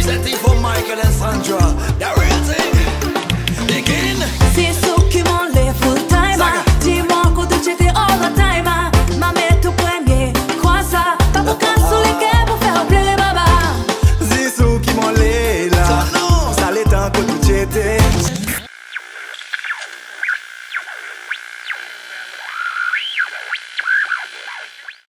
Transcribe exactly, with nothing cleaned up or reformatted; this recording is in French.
Setting for Michael and Sandra. The real thing. Begin.